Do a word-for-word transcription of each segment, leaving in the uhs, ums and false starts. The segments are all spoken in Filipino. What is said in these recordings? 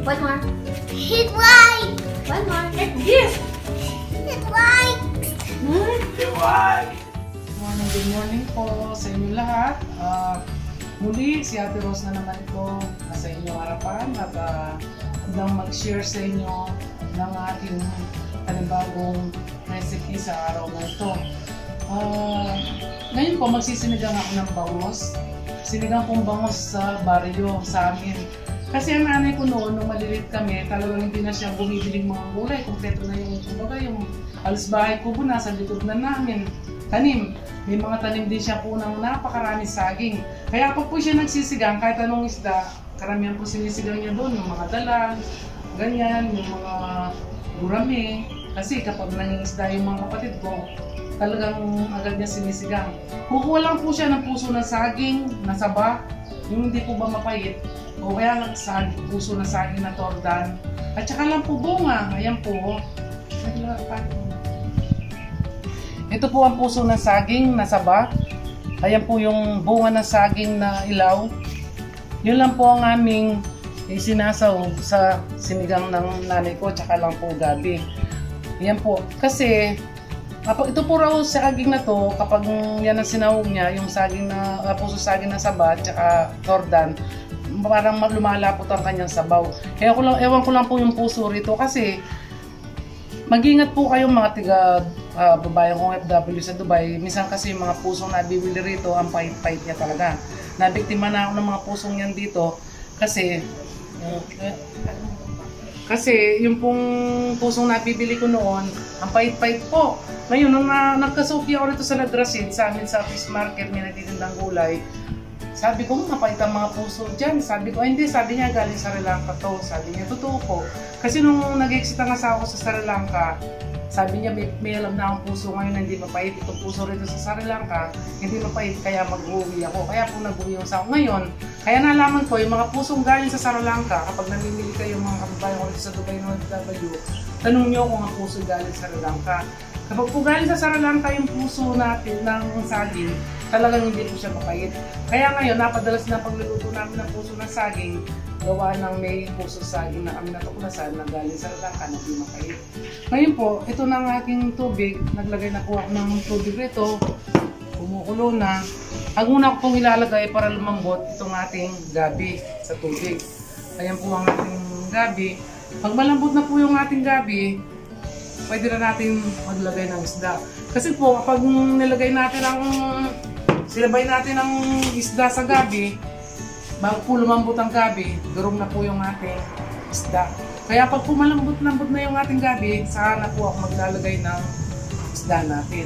One more. Hit white. One more. Hit this. Hit white. Hmm? Good morning, good morning po sa inyo lahat. Uh, muli, si Ate Rose na naman ito sa inyong harapan at uh, handang mag-share sa inyo ng aking panibagong recipe sa araw na ito. Uh, ngayon po, magsisinigang ako ng bangos. Sinigang pong bangos sa baryo sa amin. Kasi ang nanay ko noon, nung maliliit kami, talagang hindi na siya bumibiling mga gulay. Kompleto na yung, kumbaga, yung alas bahay ko po nasa likod na namin. Tanim. May mga tanim din siya po ng napakaraming saging. Kaya pa po siya nagsisigang, kahit anong isda, karamihan po sinisigang niya doon, yung mga dalag, ganyan, yung mga gurame. Kasi kapag nangingisda yung mga kapatid ko, talagang agad niya sinisigang. Kukuha lang po siya ng puso ng saging, na saba, yung hindi po ba mapait. O kaya sa puso ng saging na tordan. At saka lang po bunga. Ayan po. Ito po ang puso ng saging na saba. Ayan po yung bunga ng saging na ilaw. Yun lang po ang aming isinasaw sa sinigang ng nanay ko. Tsaka lang po gabi. Ayan po. Kasi kapag ito po raw saging na to, kapag yan ang sinahog niya, yung saging na, uh, puso saging na saba, tsaka tordan, parang lumalapot ang kanyang sabaw. Kaya ko lang, ewan ko lang po yung puso rito kasi mag-ingat po kayo mga tiga uh, babayang O F W sa Dubai. Minsan kasi yung mga pusong nabibili rito, ang pahit-pahit niya talaga. Nabiktima na ako ng mga pusong yan dito kasi uh, kasi yung pong pusong nabibili ko noon, ang pahit-pahit po. Ngayon, nung na, nagkasuki ako rito sa Nadrasid, sa amin sa fish market, may nagtitindang gulay. Sabi ko, mapait ang mga puso dyan. Sabi ko, ay hindi, sabi niya galing sa Sri Lanka to. Sabi niya, totoo po. Kasi nung nag-exit ang asawa ko sa Sri Lanka, sabi niya, may, may alam na akong puso ngayon na hindi mapait. Itong puso rito sa Sri Lanka, hindi mapait, kaya mag-uwi ako. Kaya po nag-uwi yung asawa. Ngayon, kaya nalaman ko, yung mga pusong galing sa Sri Lanka, kapag namimili kayo mga kababayan ko rito sa Dubai ng O F W, tanong niyo kung ang puso galing sa Sri Lanka. Kapag po galing sa Sri Lanka yung puso natin ng saging, talagang hindi po siya mapait. Kaya ngayon, napadalas na pagluluto namin ng puso ng saging, gawa ng may puso saging na kami natuklasan na galing sa Sri Lanka na hindi mapait. Ngayon po, ito na ang aking tubig. Naglagay na po ako ng tubig rito. Kumukulo na. Ang una ko pong ilalagay para lumambot itong ating gabi sa tubig. Ayan po ang ating gabi. Pag malambot na po yung ating gabi, pwede na natin maglagay ng isda. Kasi po, kapag nilagay natin ang silabay natin ang isda sa gabi, bago po lumambot ang gabi, durog na po yung ating isda. Kaya pag po malambot-lambot na yung ating gabi, saka na po ako maglalagay ng isda natin.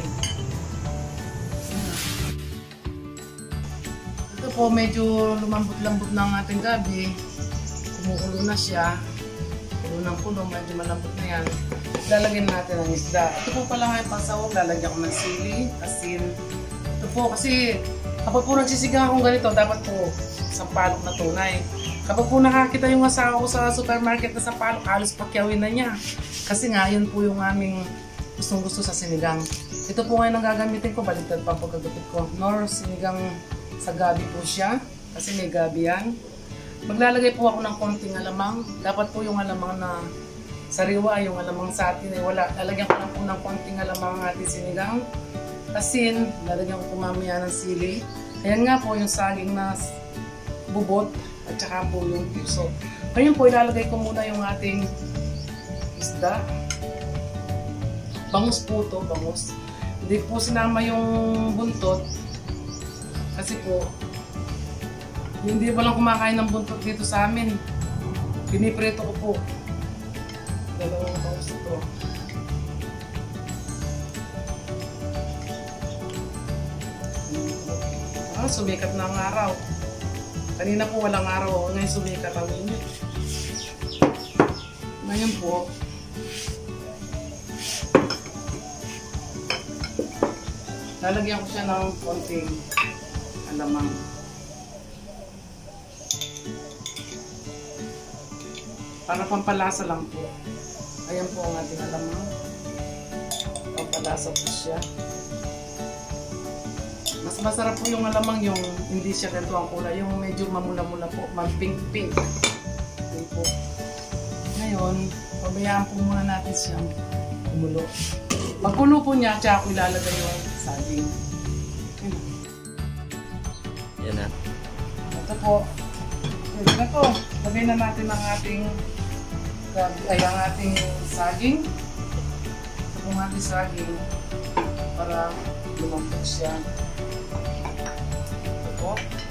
Ito po, medyo lumambot-lambot na ang ating gabi. Kumukulo na siya. Pulo ng pulo, medyo malambot na yan. Lalagyan natin ang isda. Ito po pala nga yung pasawag, lalagyan ko ng sili, asin. Ito po kasi kapag po nagsisigang akong ganito, dapat po sampalok na tunay. Kapag po nakakita yung asawa ko sa supermarket na sampalok, halos pakyawin na niya. Kasi nga, yun po yung aming gustong gusto sa sinigang. Ito po ngayon ang gagamitin ko, baliktad pa po kagupit ko. Nor sinigang sa gabi po siya, kasi may gabi yan. Maglalagay po ako ng konting alamang. Dapat po yung alamang na sariwa, yung alamang sa atin ay wala. Lalagyan ko lang po ng konting alamang ang ating sinigang. Asin, lalagyan ko po mamaya ng sili. Ayan nga po yung saging na bubot at saka po yung puso. Ngayon po ilalagay ko muna yung ating isda. Bangus po ito, bangus. Hindi po sinama yung buntot kasi po hindi walang kumakain ng buntot dito sa amin. Piniprito ko po. Dalawang bangus ito. Ah, sumikat na ang araw. Kanina po walang araw. Ngayon sumikat ang init. Ngayon po, lalagyan ko siya ng konting alamang. Para pampalasa lang po. Ayan po ang ating alamang. Pampalasa po siya. Mas masarap po yung alamang yung hindi siya ganito ang kulay. Yung medyo mamula-mula po, mag-pink-pink. Yun po. Ngayon, pabayaan po muna natin siyang kumulo. Pagkulo po niya, tsaka ko ilalagay yung saging. Yan na. Ito po. Pwede na to. Lagay na natin ang ating ay ang ating saging. Ito po ang ating saging para lumambot siya. Ito po.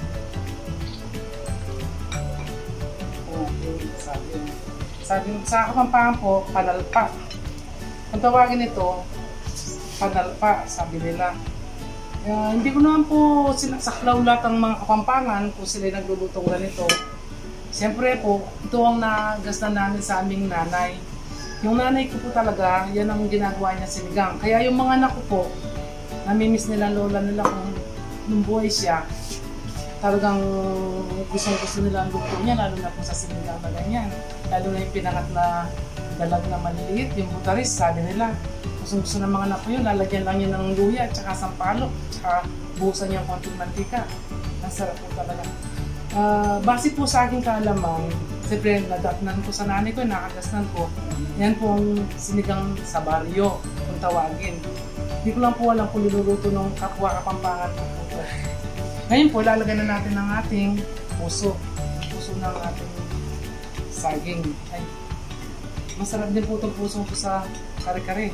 Okay, saging. Saging sa Kapampangan po, panalpa. Kung tawagin ito, panalpa, sabi nila. Uh, hindi ko naman po sinasaklaw lahat ang mga Kapampangan kung sila naglulutong ganito. Siyempre po, ito ang nagastan namin sa aming nanay. Yung nanay ko po talaga, yan ang ginagawa niya sinigang. Kaya yung mga anak ko po, namimiss nila lola nila kung nung buhay siya. Talagang gusto-gusto nila ang luto niya, lalo na po sa sinigang na ganyan. Lalo na yung pinangat na dalag na maliliit, yung butaris, sabi nila. Gusto-gusto ng mga anak ko yun, lalagyan lang yun ng luya, tsaka sampalok, tsaka buhusan niya konting mantika. Ang sarap po talaga. Uh, base po sa aking kaalaman, siyempre nadatnan ko sa nanay ko, nakagasnan ko, yan po ang sinigang sa baryo, kung tawagin. Hindi ko lang po alam kung niluluto ng kapwa Kapampangan po po. Ngayon po, lalagyan na natin ang ating puso. Puso ng ating saging. Ay, masarap din po itong puso po sa kare-kare.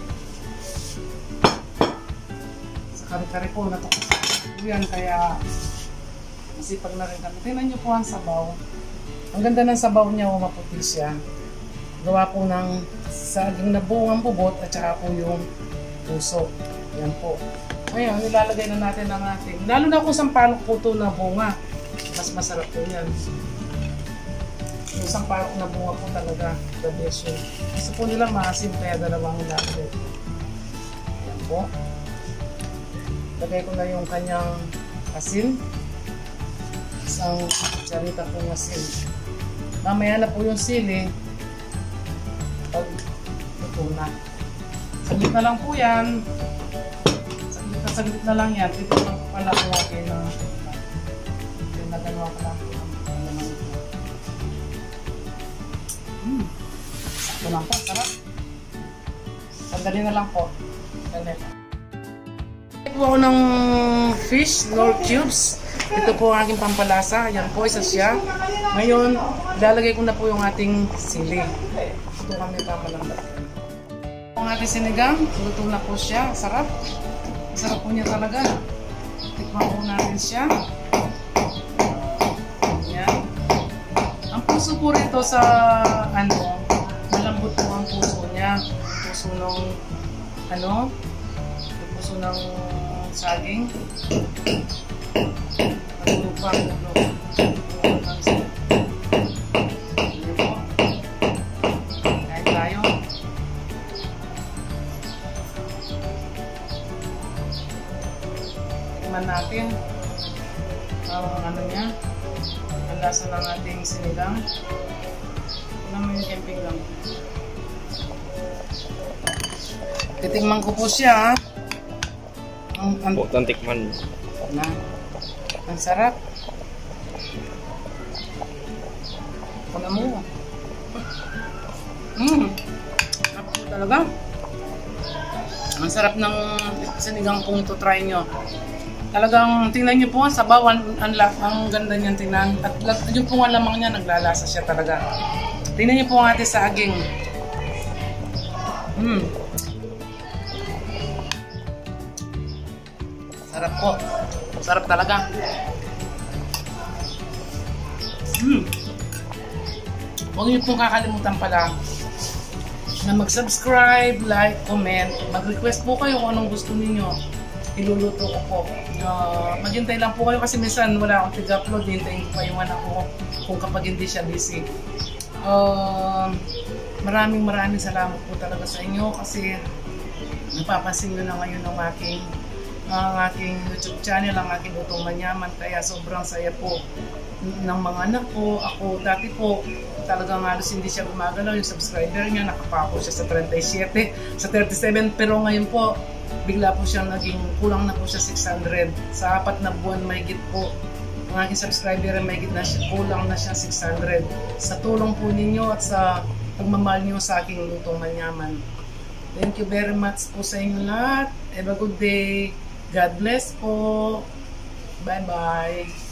Sa kare-kare po, natukos po yan, kaya masipag na rin kami. Tingnan nyo po ang sabaw. Ang ganda ng sabaw niya, o maputi siya. Gawa po ng saging na buong bubot at saka po yung puso. Yan po. Ngayon, nilalagay na natin ang ating, lalo na kung sampalok po ito na bunga. Mas masarap po yan. Yung sampalok na bunga po talaga, the best yun. Gusto po nila maasim, kaya dalawang nilalagay. Yan po. Lagay ko na yung kanyang asin. Isang charita pong asin. Mamaya na po yung sili pag luto na. Saglit na lang po yan. Saglit na saglit na lang yan. Dito lang po pala po okay na pinaganoa ko lang po ang naman ito. Hmm. Sakto lang po. Sarap. Sandali na lang po. Sandali. Ito po ako ng fish, nor cubes. Ito po ang aking pampalasa. Ayan po, isa siya. Ngayon, lalagay ko na po yung ating sili. Ito kami pamalambot. Ang ating sinigang, luto na po siya. Sarap. Sarap po niya talaga. Tikman po natin siya. Ayan. Ang puso po rito sa, ano, malambot po ang puso niya. Ang puso ng, ano, ang puso ng saging. Pang ulo. Kain tayo. Tingnan natin ang ano niya, ang lasa ng ating sinigang. Tingnan mo yung camping lang. Titingnan ko po siya. Ang, ang, ang tikman. Na. Ang sarap. Wala mo. Mmm. Sarap po talaga. Ang sarap ng sinigang pong ito. Try nyo. Talagang tingnan nyo po ang sabaw. Ang, ang, ang ganda niyang tingnan. At yung pong lamang niya, naglalasa siya talaga. Tingnan nyo po ang ating saging. Mmm. Sarap po. Sarap talaga. Hmm. Huwag niyo pong kakalimutan pala na mag-subscribe, like, comment. Mag-request po kayo kung anong gusto ninyo. Iluluto ko po. Uh, maghintay lang po kayo kasi minsan wala akong tig-upload. Hintayin ko pa yung anak ko kung kapag hindi siya busy. Uh, maraming maraming salamat po talaga sa inyo kasi napapansin nyo na ngayon ng aking ang aking YouTube channel, ang aking Lutong Manyaman, kaya sobrang saya po ng mga anak ko. Ako dati po talagang halos hindi siya gumagalaw yung subscriber niya, nakapako siya sa thirty-seven, sa thirty-seven, pero ngayon po bigla po siyang naging kulang na po siya six hundred. Sa apat na buwan mahigit po ang aking subscriber ay mahigit na siya, kulang na siya six hundred. Sa tulong po ninyo at sa pagmamahal niyo sa aking lutong manyaman. Thank you very much po sa inyo lahat. Have a good day. God bless po. Bye-bye.